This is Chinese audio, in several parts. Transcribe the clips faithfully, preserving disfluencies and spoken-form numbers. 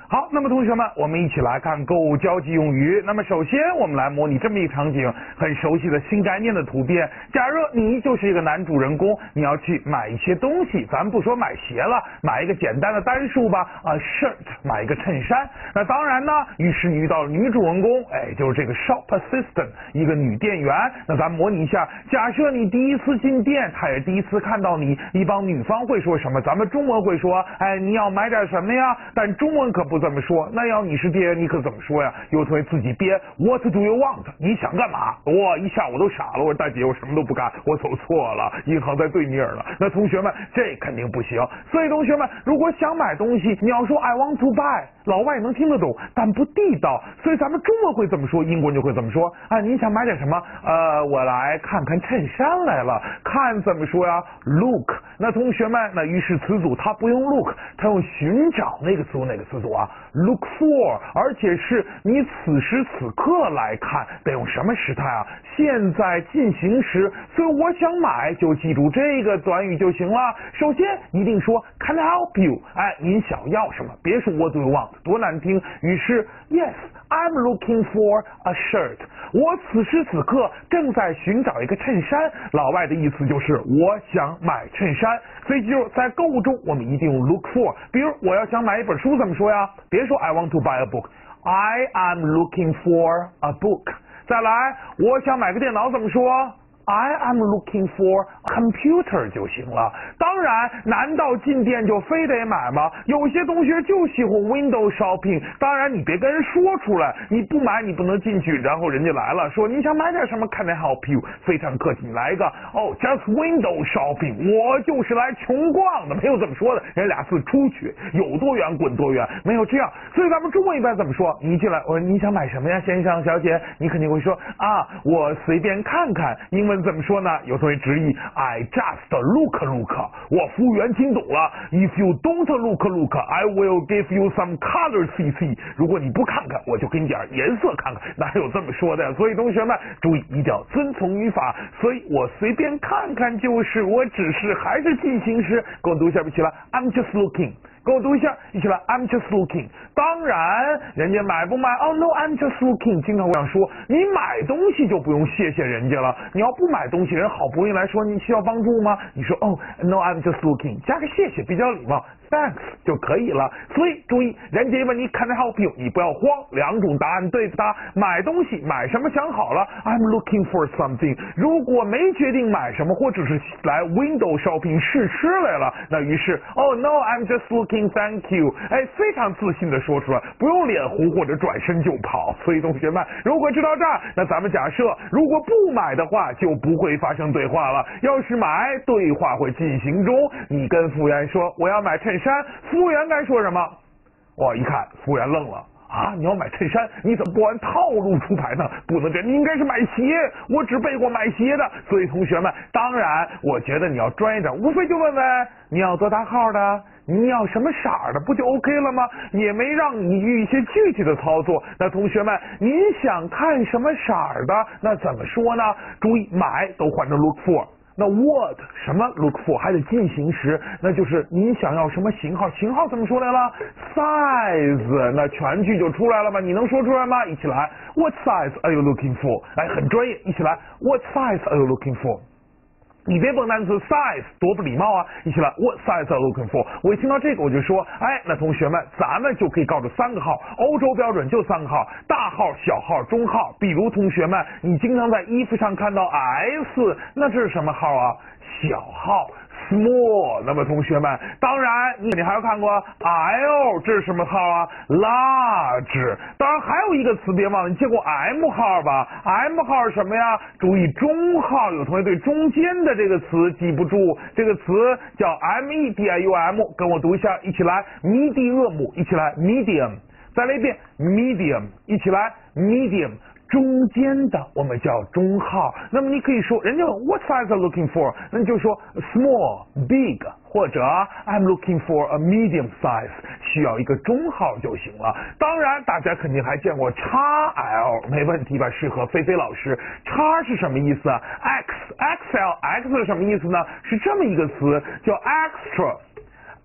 好，那么同学们，我们一起来看购物交际用语。那么首先，我们来模拟这么一个场景，很熟悉的新概念的图片。假如你就是一个男主人公，你要去买一些东西，咱们不说买鞋了，买一个简单的单数吧，啊 shirt， 买一个衬衫。那当然呢，于是你遇到了女主人公，哎，就是这个 shop assistant， 一个女店员。那咱们模拟一下，假设你第一次进店，她也第一次看到你，一帮女方会说什么？咱们中文会说，哎，你要买点什么呀？但中文可不这么说，那要你是店员，你可怎么说呀？有同学自己编 What do you want？ 你想干嘛？哇，一下我都傻了，我说大姐，我什么都不干，我走错了，银行在对面了。那同学们，这肯定不行。所以同学们，如果想买东西，你要说 I want to buy， 老外能听得懂，但不地道。所以咱们中文会这么说，英国人就会这么说。啊，你想买点什么？呃，我来看看衬衫来了。看怎么说呀 ？Look。那同学们，那于是词组它不用 look， 它用寻找那个词组哪个词组啊 ？Look for， 而且是你此时此刻来看，得用什么时态啊？现在进行时。所以我想买，就记住这个短语就行了。首先一定说 Can I help you？ 哎，您想要什么？别说 What do you want？ 多难听。于是 Yes，I'm looking for a shirt。我此时此刻正在寻找一个衬衫。老外的意思就是我想买衬衫。所以记住，在购物中我们一定用 look for。比如我要想买一本书怎么说呀？别说 I want to buy a book，I am looking for a book。再来，我想买个电脑怎么说？I am looking for a computer 就行了。当然，难道进店就非得买吗？有些同学就喜欢 window shopping。当然，你别跟人说出来，你不买你不能进去。然后人家来了，说你想买点什么 ？Can I help you？ 非常客气，你来一个哦 ，just window shopping， 我就是来穷逛的，没有这么说的。人俩字出去，有多远滚多远，没有这样。所以咱们中文一般怎么说？你一进来，我说你想买什么呀，先生小姐？你肯定会说啊，我随便看看。英文怎么说呢？有同学直译 I just look look。我服务员听懂了 If you don't look look I will give you some color see see。 如果你不看看，我就给你点颜色看看。哪有这么说的呀？所以同学们注意，一定要遵从语法。所以我随便看看就是，我只是还是进行时。跟我读一下，一起来 I'm just looking。跟我读一下，一起来 I'm just looking。 当然人家买不买 Oh no I'm just looking。 经常我想说，你买东西就不用谢谢人家了。你要不买东西，人好不容易来说你需要帮助吗？你说 Oh no I'm just looking， 加个谢谢比较礼貌， Thanks 就可以了。所以注意，人家问你 Can I help you， 你不要慌，两种答案对答。买东西买什么想好了 I'm looking for something。 如果没决定买什么，或者是来 window shopping 试吃来了，那于是 Oh no I'm just looking thank you。 哎，非常自信的说出来，不用脸红或者转身就跑。所以同学们，如果知道这儿，那咱们假设如果不买的话，就不会发生对话了。要是买，对话会进行中。你跟服务员说我要买衬衫，服务员该说什么？哇，一看服务员愣了。啊，你要买衬衫，你怎么不按套路出牌呢？不能这样，你应该是买鞋，我只背过买鞋的。所以同学们，当然我觉得你要专业点，无非就问问你要多大号的，你要什么色的，不就 OK 了吗？也没让你遇一些具体的操作。那同学们，您想看什么色的？那怎么说呢？注意，买都换成 look for。那 what 什么 look for 还得进行时，那就是您想要什么型号？型号怎么说来了 ？size， 那全句就出来了吗？你能说出来吗？一起来 ，What size are you looking for？ 哎，很专业，一起来 ，What size are you looking for？你别蹦单词 size 多不礼貌啊！一起来 ，What size are you looking for？ 我一听到这个我就说，哎，那同学们，咱们就可以告诉三个号，欧洲标准就三个号，大号、小号、中号。比如同学们，你经常在衣服上看到 S， 那这是什么号啊？小号。small， 那么同学们，当然你你还要看过 L， 这是什么号啊 ？large。当然还有一个词别忘了，你见过 M 号吧 ？M 号是什么呀？注意中号，有同学对中间的这个词记不住，这个词叫 M E D I U M， 跟我读一下，一起来 medium， 一起来 medium， 再来一遍 medium， 一起来 medium。中间的我们叫中号。那么你可以说人家问 What size are you looking for？ 那你就说 small big， 或者 I'm looking for a medium size， 需要一个中号就行了。当然大家肯定还见过 X L， 没问题吧，适合菲菲老师。X 是什么意思啊？ X X L X 是什么意思呢？是这么一个词叫 extra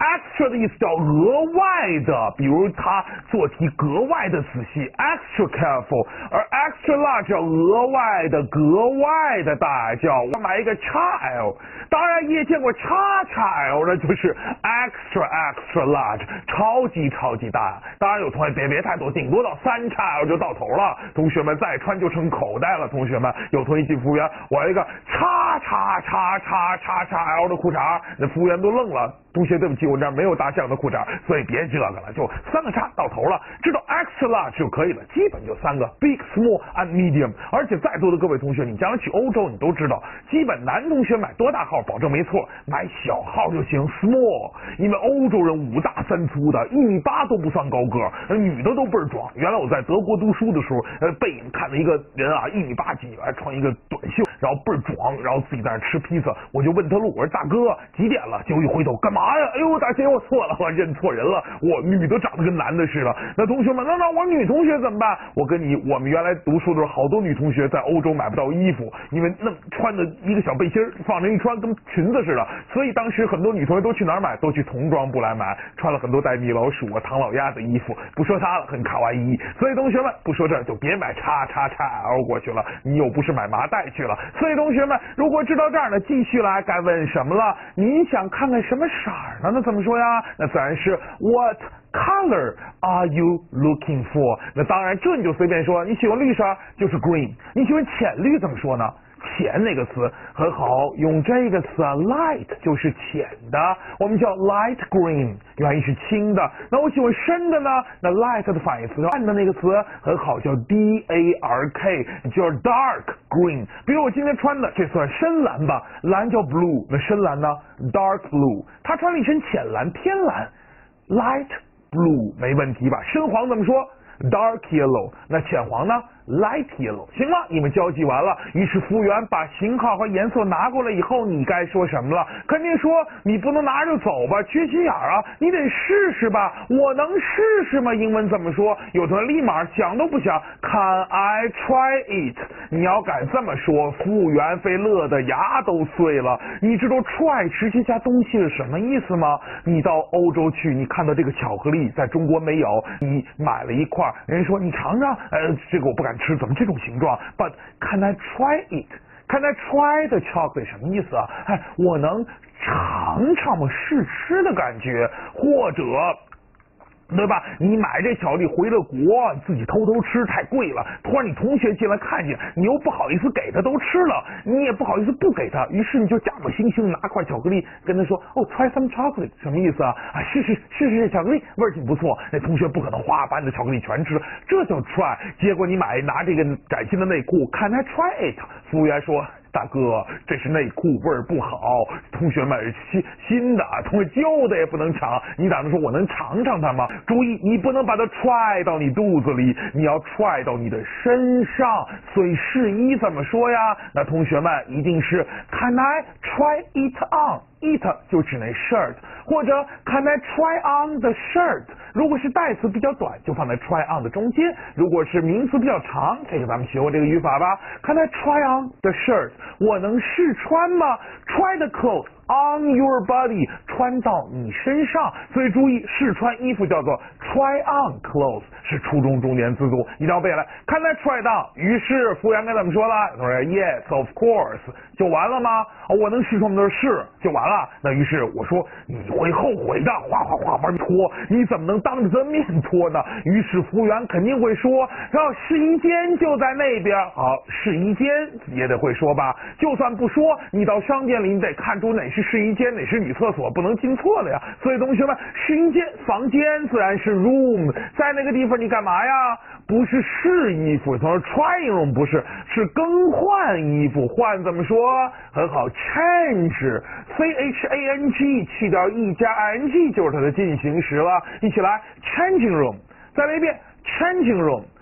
extra 的意思叫额外的，比如他做题格外的仔细 extra careful， 而 extra large 叫额外的格外的大，叫我买一个 XL， 当然也见过 XXL 的，就是 extra extra large 超级超级大。当然有同学别别太多，顶多到三 X L 就到头了，同学们再穿就成口袋了。同学们有同学进服务员，我要一个叉叉叉叉叉叉 L 的裤衩，那服务员都愣了。同学对不起，我这儿没有大象的裤衩，所以别这个了，就三个叉到头了，知道 extra large 就可以了，基本就三个 big small and medium。而且在座的各位同学，你将来去欧洲你都知道，基本男同学买多大号保证没错，买小号就行 small， 因为欧洲人五大三粗的，一米八都不算高个，女的都倍儿壮。原来我在德国读书的时候，呃，背影看到一个人啊，一米八几，还穿一个短袖，然后倍儿壮，然后自己在那吃披萨，我就问他路，我说大哥几点了？结果一回头干嘛呀？哎呦，大姐我错了，我认错人了，我女的长得跟男的似的。那同学们，那那我女同学怎么办？我跟你，我们原来读书的时候，好多女同学在欧洲买不到衣服，因为那穿的一个小背心放着一穿跟裙子似的，所以当时很多女同学都去哪儿买？都去童装部来买，穿了很多带米老鼠啊、唐老鸭的衣服。不说它了，很卡哇伊。所以同学们，不说这就别买叉叉叉 L 过去了，你又不是买麻袋去了。所以同学们，如果知道这儿呢，继续来该问什么了？您想看看什么色呢？那怎么说呀？那自然是 What color are you looking for？ 那当然，这你就随便说，你喜欢绿色就是 green， 你喜欢浅绿怎么说呢？浅那个词很好，用这个词啊 light 就是浅的，我们叫 light green， 原因是轻的。那我喜欢深的呢，那 light 的反义词暗的那个词很好，叫 D A R K， 叫 dark green。比如我今天穿的这算深蓝吧，蓝叫 blue， 那深蓝呢 dark blue。他穿了一身浅蓝天蓝 light blue 没问题吧？深黄怎么说？Dark yellow， 那浅黄呢 ？Light yellow， 行了，你们交际完了。于是服务员把型号和颜色拿过来以后，你该说什么了？肯定说你不能拿着走吧，缺心眼啊！你得试试吧，我能试试吗？英文怎么说？有的人立马想都不想 ，Can I try it？ 你要敢这么说，服务员非乐得牙都碎了。你知道 try 直接加东西是什么意思吗？你到欧洲去，你看到这个巧克力在中国没有，你买了一块。人说你尝尝，呃，这个我不敢吃，怎么这种形状 ？But can I try it? Can I try the chocolate？ 什么意思啊？哎，我能尝尝吗？试吃的感觉，或者。对吧？你买这巧克力回了国，自己偷偷吃太贵了。突然你同学进来看见，你又不好意思给他都吃了，你也不好意思不给他，于是你就假模惺惺拿块巧克力跟他说：“哦 ，try some chocolate， 什么意思啊？啊，试试试试这巧克力，味儿挺不错。”那同学不可能哗把你的巧克力全吃了，这叫 try。结果你买拿这个崭新的内裤 ，Can I try it？ 服务员说。大哥，这是内裤，味儿不好。同学们，新新的，同学旧的也不能尝。你打算说我能尝尝它吗？注意，你不能把它踹到你肚子里，你要踹到你的身上。所以试衣怎么说呀？那同学们一定是 Can I try it on？It 就指那 shirt， 或者 Can I try on the shirt？ 如果是代词比较短，就放在 try on 的中间；如果是名词比较长，这个咱们学过这个语法吧 ？Can I try on the shirt？ 我能试穿吗 ？Try the clothes on your body， 穿到你身上。所以注意，试穿衣服叫做 try on clothes， 是初中重点词组，一定要背下来。Can I try it on？ 于是服务员该怎么说了？他说 Yes, of course， 就完了吗？我能试穿吗？是，就完了。那于是我说你会后悔的，哗哗哗往脱，你怎么能当着他面脱呢？于是服务员肯定会说，然后试衣间就在那边。好，试衣间也得会说吧？就算不说，你到商店里你得看出哪是试衣间，哪是女厕所，不能进错了呀。所以同学们，试衣间、房间自然是 room， 在那个地方你干嘛呀？不是试衣服，他说 trying room 不是，是更换衣服。换怎么说？很好 ，change c h a n g 去掉 e 加 i n g 就是它的进行时了。一起来 changing room， 再来一遍 changing room。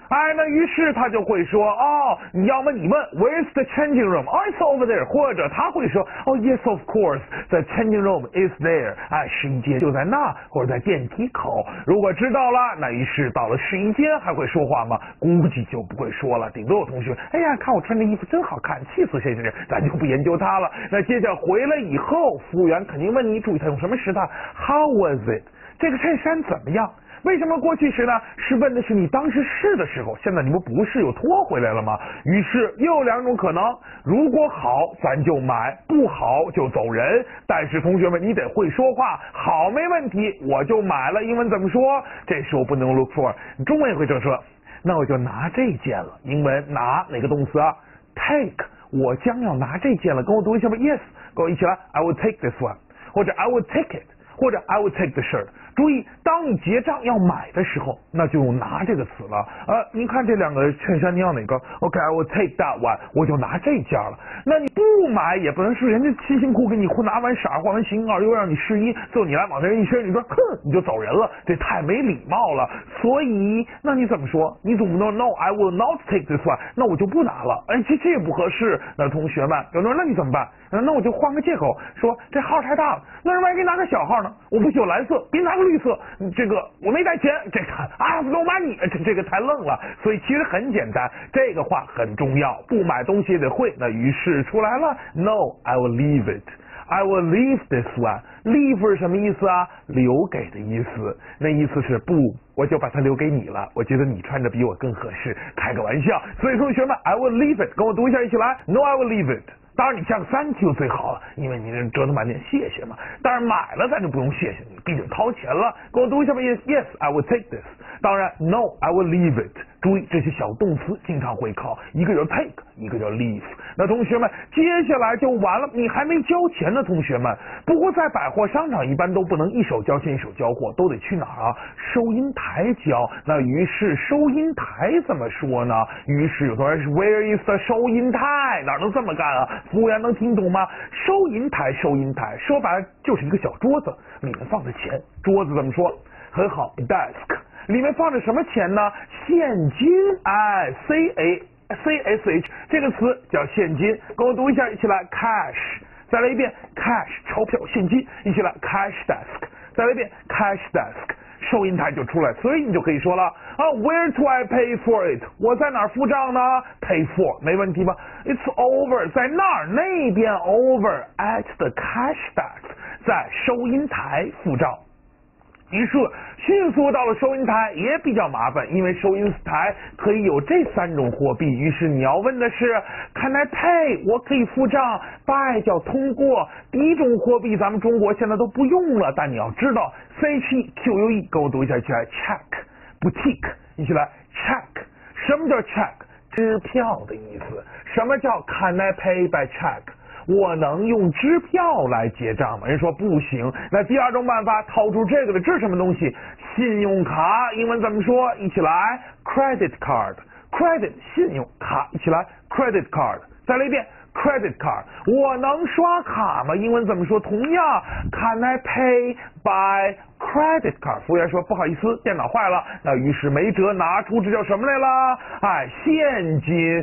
哎，那于是他就会说，哦，你要么你问 Where's the changing room? Oh, it's over there. 或者他会说，哦 Yes, of course, the changing room is there. 哎，试衣间就在那，或者在电梯口。如果知道了，那于是到了试衣间还会说话吗？估计就不会说了。顶多有同学，哎呀，看我穿这衣服真好看，气死谁谁谁，咱就不研究他了。那接着回来以后，服务员肯定问你，注意他用什么时态 ？How was it? 这个衬衫怎么样？为什么过去时呢？是问的是你当时试的时候，现在你们不是又拖回来了吗？于是又有两种可能，如果好咱就买，不好就走人。但是同学们你得会说话，好没问题，我就买了。英文怎么说？这时候不能 look for， 中文也会这么说。那我就拿这件了。英文拿哪个动词啊 ？take， 我将要拿这件了。跟我读一下吧 ，yes， 跟我一起来 ，I will take this one， 或者 I will take it。或者 I will take the shirt。注意，当你结账要买的时候，那就用拿这个词了。呃，您看这两个衬衫，你要哪个 ？OK，I will take that one， 我就拿这件了。那你不买也不能是人家辛辛苦苦给你拿完色换完型号，又让你试衣，最后你来往那人一伸，你说哼，你就走人了，这太没礼貌了。所以，那你怎么说？你总不能 No，I will not take this one， 那我就不拿了。哎，这这也不合适。那同学们，有人说那你怎么办？那我就换个借口，说这号太大了。那人万一拿个小号呢？我不喜欢蓝色，别拿个绿色。这个我没带钱，这个啊，no money，这这个太愣了。所以其实很简单，这个话很重要，不买东西也得会。那于是出来了 ，No，I will leave it。I will leave this one. Leave 是什么意思啊？留给的意思。那意思是不，我就把它留给你了。我觉得你穿着比我更合适，开个玩笑。所以同学们 ，I will leave it， 跟我读一下，一起来。No，I will leave it。当然你像 thank you 最好了，因为你这折腾半天谢谢嘛。但是买了咱就不用谢谢你，毕竟掏钱了。跟我读一下吧 ，Yes, I will take this。当然 ，No, I will leave it。注意这些小动词经常会考，一个叫 take， 一个叫 leave。那同学们，接下来就完了，你还没交钱呢，同学们。不过在百货商场一般都不能一手交钱一手交货，都得去哪儿啊？收银台交。那于是收银台怎么说呢？于是有同学是 Where is the 收银台？哪能这么干啊？服务员能听懂吗？收银台，收银台，说白了就是一个小桌子，里面放着钱。桌子怎么说？很好 ，desk。里面放着什么钱呢？现金，哎 ，C A C S H 这个词叫现金。跟我读一下，一起来 ，cash。再来一遍 ，cash 钞票现金，一起来 ，cash desk。再来一遍 ，cash desk。收银台就出来，所以你就可以说了啊 ，Where do I pay for it？ 我在哪儿付账呢 ？Pay for 没问题吧 ？It's over 在那儿那边 over at the cash desk 在收银台付账。于是迅速到了收银台，也比较麻烦，因为收银台可以有这三种货币。于是你要问的是 Can I pay？ 我可以付账 ，buy 叫通过。第一种货币咱们中国现在都不用了，但你要知道 C H E Q U E， 跟我读一下，一起来 check，boutique， 一起来 check。什么叫 check？ 支票的意思。什么叫 Can I pay by check？我能用支票来结账吗？人说不行。那第二种办法，掏出这个的，这是什么东西？信用卡，英文怎么说？一起来 ，credit card，credit 信用卡，一起来 credit card。再来一遍 ，credit card。我能刷卡吗？英文怎么说？同样 ，Can I pay by credit card？ 服务员说不好意思，电脑坏了。那于是没辙，拿出这叫什么来了？哎，现金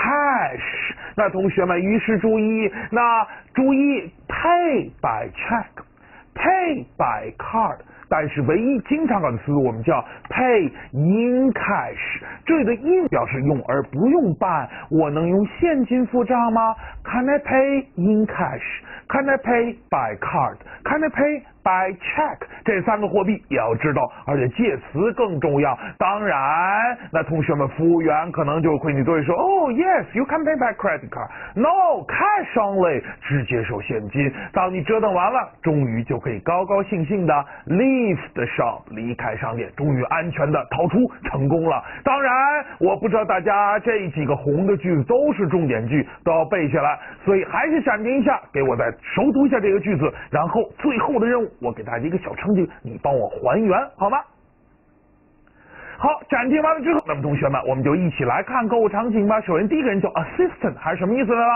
cash。那同学们，于是注意，那注意 pay by check，pay by card。但是唯一经常搞的词我们叫 pay in cash， 这里的 in 表示用而不用 by。我能用现金付账吗 ？Can I pay in cash？Can I pay by card？Can I pay by check？ 这三个货币也要知道，而且介词更重要。当然，那同学们，服务员可能就会你都会说，哦 ，yes you can pay by credit card，no cash only， 只接受现金。当你折腾完了，终于就可以高高兴兴的 leave the shop， 离开商店，终于安全的逃出，成功了。当然，我不知道大家这几个红的句子都是重点句，都要背下来，所以还是闪电一下，给我再熟读一下这个句子，然后最后的任务，我给大家一个小成绩，你帮我还原好吗？好，暂停完了之后，那么同学们，我们就一起来看购物场景吧。首先第一个人叫 assistant， 还是什么意思来了？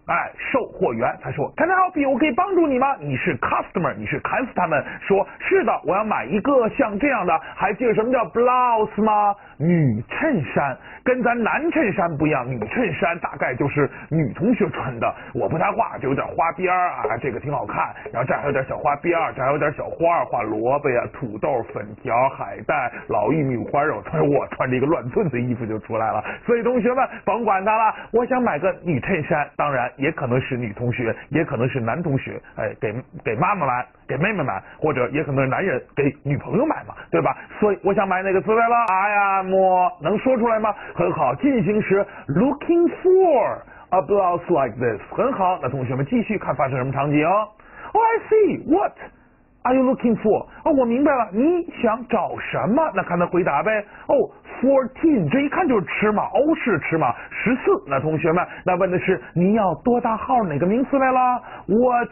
哎，售货员他说 Can I help you？ 我可以帮助你吗？你是 customer， 你是砍死他们。说是的，我要买一个像这样的。还记得什么叫 blouse 吗？女衬衫，跟咱男衬衫不一样，女衬衫大概就是女同学穿的。我不太画，就有点花边啊，这个挺好看。然后这还有点小花边，这还有点小花，画萝卜呀、土豆、粉条、海带、老玉米、五花肉。所以我穿着一个乱寸寸衣服就出来了。所以同学们甭管它了，我想买个女衬衫，当然也可能是女同学，也可能是男同学，哎，给给妈妈买，给妹妹买，或者也可能是男人给女朋友买嘛，对吧？所以我想买哪个词来了？哎呀，么能说出来吗？很好，进行时 looking for a blouse like this， 很好。那同学们继续看发生什么场景。Oh, I see. What are you looking for？ 哦，我明白了，你想找什么？那看他回答呗。哦，fourteen， 这一看就是尺码，欧式尺码，十四。那同学们，那问的是你要多大号？哪个名词来了 ？What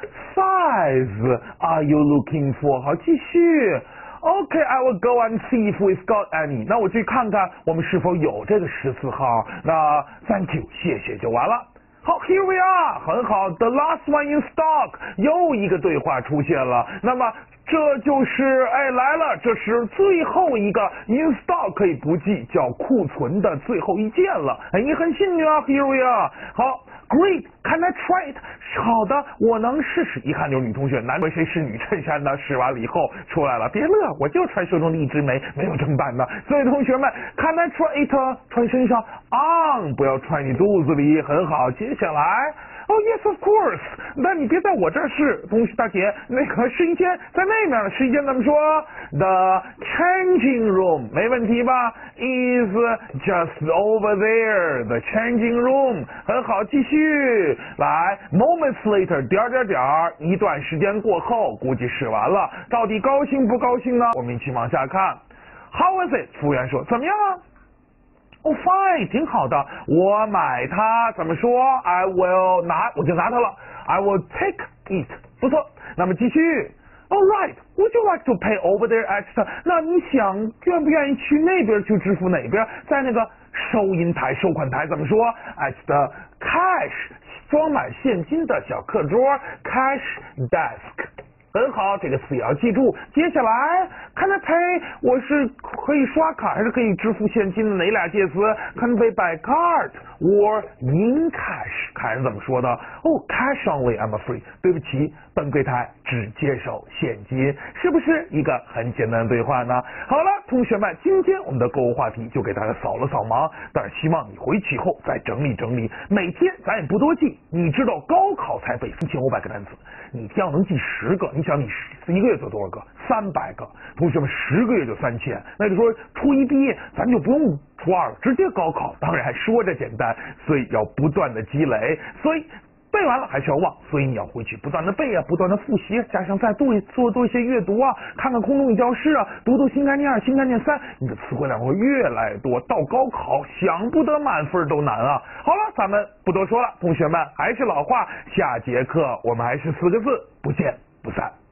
size are you looking for？ 好，继续。Okay, I will go and see if we've got any. 那我去看看我们是否有这个十四号。那 Thank you， 谢谢就完了。好 ，Here we are， 很好 ，The last one in stock， 又一个对话出现了。那么这就是哎来了，这是最后一个 in stock 可以不记，叫库存的最后一件了。哎，你很幸运啊 ，Here we are。好 ，Great，Can I try it？ 好的，我能试试。一看就是女同学，难为谁是女衬衫呢？试完了以后出来了，别乐，我就穿手中的一枝梅，没有正版的。所以同学们 ，Can I try it？ 穿身上 on， 不要穿你肚子里，很好。接下来。Oh yes, of course。那你别在我这儿试，同学大姐，那个试衣间在那面，试衣间怎么说 ？The changing room 没问题吧 ？Is just over there. The changing room 很好，继续来。Moments later， 点点点，一段时间过后，估计试完了，到底高兴不高兴呢？我们一起往下看。How is it？ 服务员说怎么样啊？哦、oh, ，fine， 挺好的。我买它，怎么说 ？I will 拿，我就拿它了。I will take it， 不错。那么继续。All right, would you like to pay over there at the？ 那你想愿不愿意去那边去支付哪边？在那个收银台、收款台怎么说 ？At the cash， 装满现金的小课桌 ，cash desk。很好，这个词也要记住。接下来 ，Can I pay？ 我是可以刷卡还是可以支付现金的？哪俩介词 ？Can pay by card or in cash？ 看人怎么说的。哦 ，cash only, I'm afraid。对不起，本柜台只接受现金，是不是一个很简单的对话呢？好了，同学们，今天我们的购物话题就给大家扫了扫盲，但是希望你回去以后再整理整理。每天咱也不多记，你知道高考才背三千五百个单词，你要能记十个，你想你一个月做多少个？三百个。同学们，十个月就三千，那就说初一毕业，咱就不用初二了，直接高考。当然说着简单，所以要不断的积累，所以。背完了还是要忘，所以你要回去不断的背啊，不断的复习，加上再多做多一些阅读啊，看看空中语教室啊，读读新概念二、新概念三，你的词汇量会越来越多。到高考想不得满分都难啊！好了，咱们不多说了，同学们还是老话，下节课我们还是四个字，不见不散。